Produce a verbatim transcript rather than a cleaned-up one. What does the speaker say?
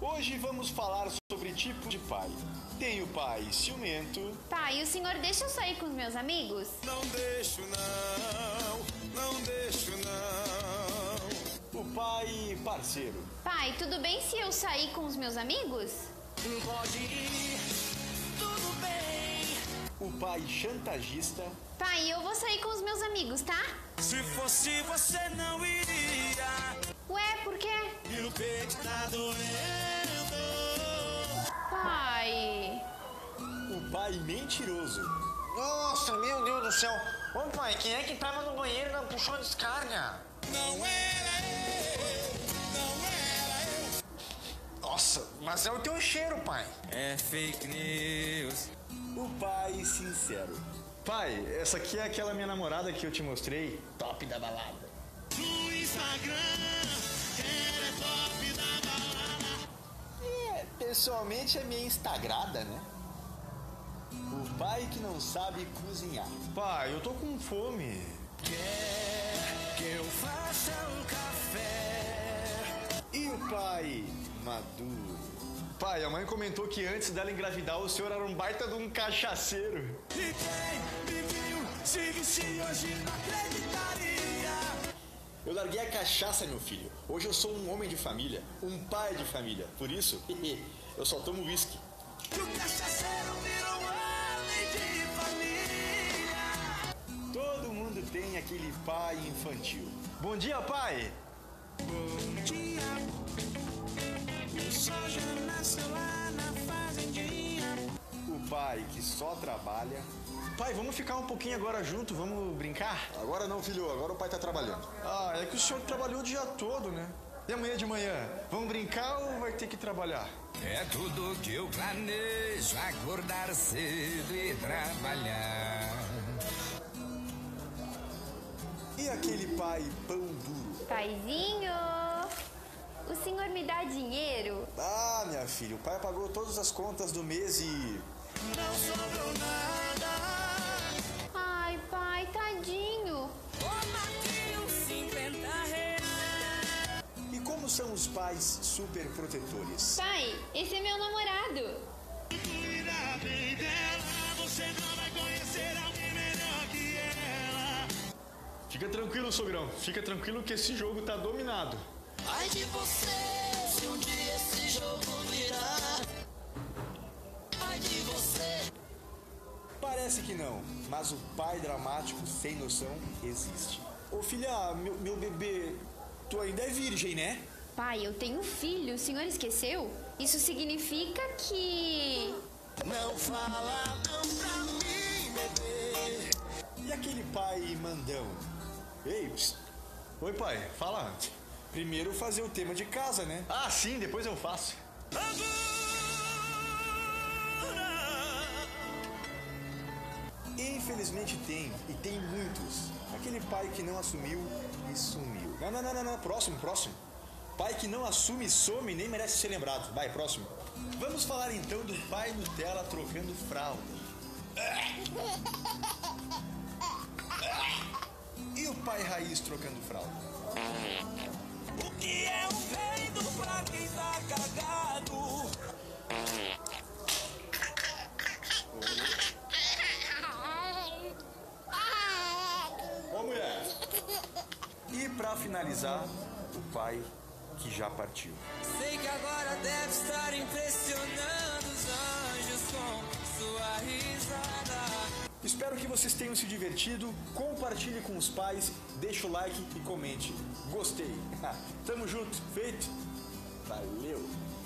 Hoje vamos falar sobre tipo de pai. Tem o pai ciumento. Pai, o senhor deixa eu sair com os meus amigos? Não deixo não, não deixo não. O pai parceiro. Pai, tudo bem se eu sair com os meus amigos? Pode ir, tudo bem. O pai chantagista. Pai, eu vou sair com os meus amigos, tá? Se fosse você não iria. Ué, por quê? E o peito tá doendo. Pai... O pai mentiroso. Nossa, meu Deus do céu. Ô pai, quem é que tava no banheiro e não puxou a descarga? Não era eu, não era eu. Nossa, mas é o teu cheiro, pai. É fake news. O pai sincero. Pai, essa aqui é aquela minha namorada que eu te mostrei. Top da balada. No Instagram, ela é top da balada. É, pessoalmente é minha instagrada, né? O pai que não sabe cozinhar. Pai, eu tô com fome. Quer que eu faça um café? E o pai maduro? Pai, a mãe comentou que antes dela engravidar o senhor era um baita de um cachaceiro. E quem me viu, se visse hoje não acreditaria. Eu larguei a cachaça, meu filho. Hoje eu sou um homem de família, um pai de família. Por isso, eu só tomo uísque. E o cachaceiro virou um homem de família. Todo mundo tem aquele pai infantil. Bom dia, pai! Bom dia, o sol já nasceu lá na fazendinha. O pai que só trabalha. Pai, vamos ficar um pouquinho agora junto, vamos brincar? Agora não, filho, agora o pai tá trabalhando. Ah, é que o senhor trabalhou o dia todo, né? E amanhã de manhã, vamos brincar ou vai ter que trabalhar? É tudo que eu planejo, acordar cedo e trabalhar. E aquele pai pão duro? Paizinho, o senhor me dá dinheiro? Ah, minha filha, o pai pagou todas as contas do mês e... Não sobrou nada. Ai, pai, tadinho. Ô, Marquinhos, cinquenta reais. E como são os pais super protetores? Pai, esse é meu namorado. Cuida bem dela, você não vai conhecer alguém melhor que ela. Fica tranquilo, sogrão. Fica tranquilo que esse jogo tá dominado. Ai de você, se um dia esse jogo virar. Ai de você. Parece que não, mas o pai dramático sem noção existe. Ô filha, meu, meu bebê, tu ainda é virgem, né? Pai, eu tenho filho, o senhor esqueceu? Isso significa que... Não fala não pra mim, bebê. E aquele pai mandão? Ei, psst. Oi pai, fala. Primeiro fazer o tema de casa, né? Ah, sim, depois eu faço. Infelizmente tem, e tem muitos. Aquele pai que não assumiu e sumiu. Não, não, não, não, não. Próximo, próximo. Pai que não assume e some nem merece ser lembrado. Vai, próximo. Vamos falar então do pai Nutella trocando fralda. E o pai raiz trocando fralda? O que é um peido pra quem tá cagado? Ô mulher! E pra finalizar, o pai que já partiu. Sei que agora deve estar impressionando os anjos com sua risada. Espero que vocês tenham se divertido. Compartilhe com os pais, deixa o like e comente. Gostei. Tamo junto, feito? Valeu!